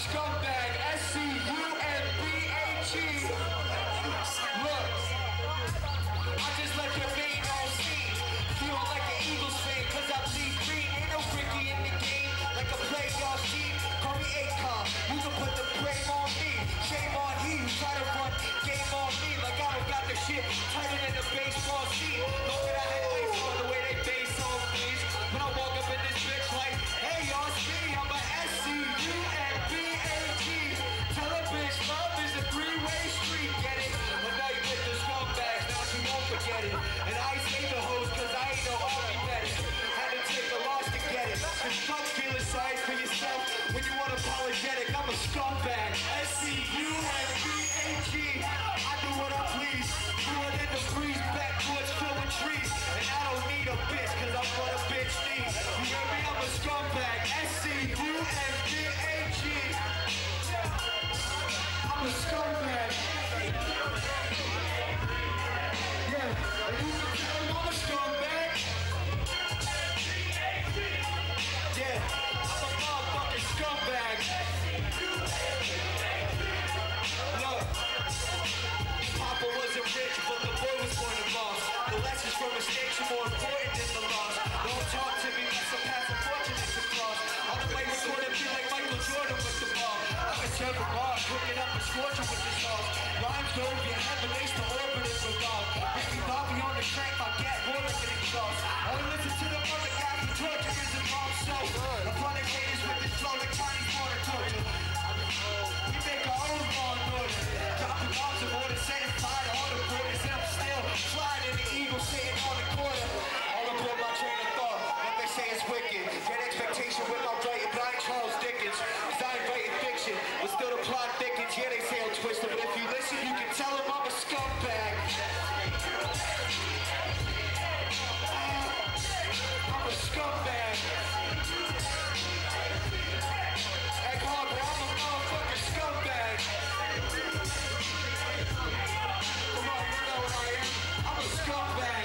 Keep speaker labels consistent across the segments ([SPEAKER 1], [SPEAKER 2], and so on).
[SPEAKER 1] scumbag, S-C-U-M-B-A-G. Look, I just let your main on scene. Feeling like an Eagles fan, cause I bleed green. Ain't no Ricky in the game, like a playoff team. Call me Akon, you can put the blame on me. Shame on he who try to run game on me. Like I don't got the shit tighter than the baseball seat. Look at I had ice on the way they base on please. When I walk up in this bitch like, hey y'all see, I'm a S-C-U-M-B-A-G. Tell a bitch love is a three-way street, get it? But now you get the scumbags, now she won't forget it. And I hate the hoes cause I ain't no Army medic. Had to take a loss to get it. Cause fuck feeling sorry for yourself when you unapologetic. I'm a scumbag, S-C-U-M-B-A-G. I do what I please, do it in the breeze, backwoods filled with trees. And I don't need a bitch cause I'm what a bitch needs. You hear me? I'm a scumbag, S-C-U-M-B-A-G. I'm a scumbag. Yeah, and you can tell him I'm a scumbag. Yeah, I'm a motherfucking scumbag. Look, Papa wasn't rich, but the boy was born to boss. The lessons from mistakes are more important than the loss. Don't talk to me like some past unfortunate to cross. On the way recording me like Michael Jordan with the ball. I'm a server bar, cooking up and scorching with the sauce. Rhymes go over your head, but they still orbit and revolve. Ricky Bobby on the track, I get more like an exhaust. Only listen to the other guys who torture is involved, so upon the haters with this flow, like Chinese water torture. We make our own law and order. Dropping bombs of order, setting fire to all the borders. And I'm still flying in the eagle, sitting on the corner. All up on my train of thought, what they say is wicked. Get expectation with my writing, but I ain't Charles Dickens. Cause I ain't writing fiction, but still the plot thickens. Yeah, they say I'm twisted, but if you listen, you can tell them I'm a scumbag. I'm a scumbag. Hey, Carver, I'm a motherfucking scumbag. Come on, you know what I am. I'm a scumbag.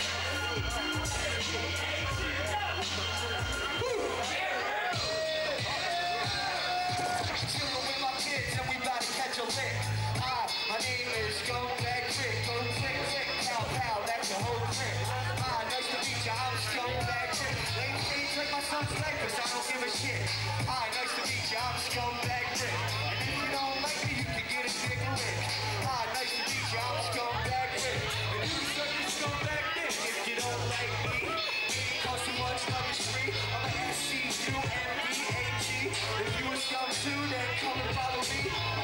[SPEAKER 1] Chillin' with my kids and we bout to catch a lick. Hi, my name is Scumbag Rick. Go click, click, pow, pow, that's your whole trick. Hi, nice to meet ya, I'm Scumbag Rick. Ladies, please take my son's leg, cause I don't give a shit. Hi, nice to meet ya, I'm Scumbag Rick. And if you don't like me, you can get a cigarette. Hi, nice to meet ya, I'm Scumbag Rick. And you can suck your scumbag dick if you don't like me. It costs too much, love is free. I'm a S-C-U-M-B-A-G. If you a scum too, then come and follow me.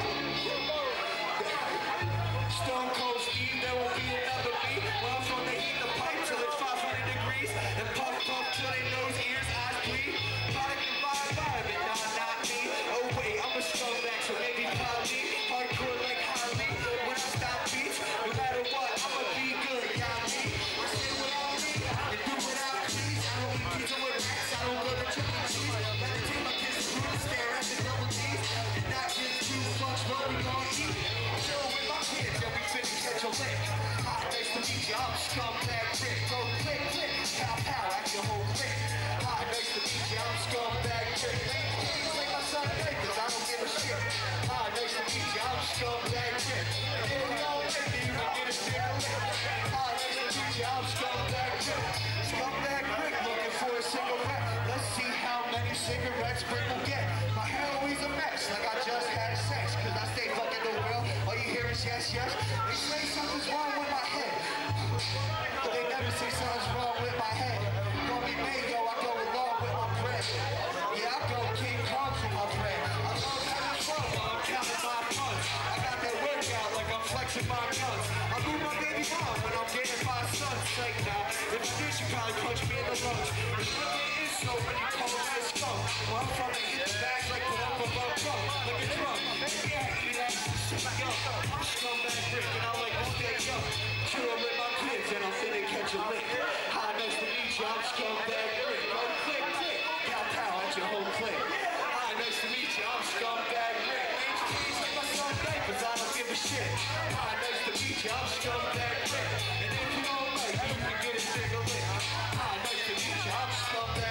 [SPEAKER 1] Stone Cold Steve, there will be another me. Well, I'm from the heat the pipe till it's 500 degrees. And puff, puff till they nose, ears, eyes bleed. Product environment, nah, not me. Oh wait, I'm a scumbag, so maybe probably. Hardcore like Harley, when I stop beats. No matter what, I'ma be good, got me. Sit without me, and do without please. I don't eat pizza with rats, I don't go to Chuck E. Cheese. Let the team, I kiss the room, stare at the double D's. And not give two fucks what we gon' eat. Chill with my kids, and we finna catch a lick. Hi, nice to meet ya, I'm Scumbag Rick. Go click, click, pow, pow, at your whole click. Hi, nice to meet ya, I'm Scumbag Rick. Please make my son gay, cause I don't give a shit. Hi, nice to meet ya, I'm Scumbag Rick. And if you don't like me, you can get a cigarette. Hi, nice to meet ya, I'm Scumbag Rick. Scumbag Rick, looking for a cigarette. Let's see how many cigarettes Rick will get. My hair always a mess, like I just had sex. Cause I stay fucking the world, all you hear is yes, yes. They say something's wrong with my head, but they never say something's wrong with my head. Call me Mayo, I go along with my bread. Yeah, I go King Kong for my bread. I love having fun while I'm counting my funds. I got that workout like I'm flexing my guns. I move my baby mom when I'm getting my son's like now. If I did, she probably punch me in the lungs. The really is so many calls as skunk. Well, I'm from the hit the bag like the lump of a pump, like a drum. Yeah, eat ass, super young. I'm Scumbag Rick and I'm like, don't get young. Chill with my kids and I'm finna catch a lick. Hi, nice to meet you, I'm Scumbag Rick. Go click, click, pow, pow, at your whole click. Hi, nice to meet you, I'm Scumbag Rick. Ain't please like my son Dave, cause I don't give a shit. Hi, nice to meet you, I'm Scumbag Rick. And if you don't like me, you can get a cigarette. Hi, nice to meet you, I'm Scumbag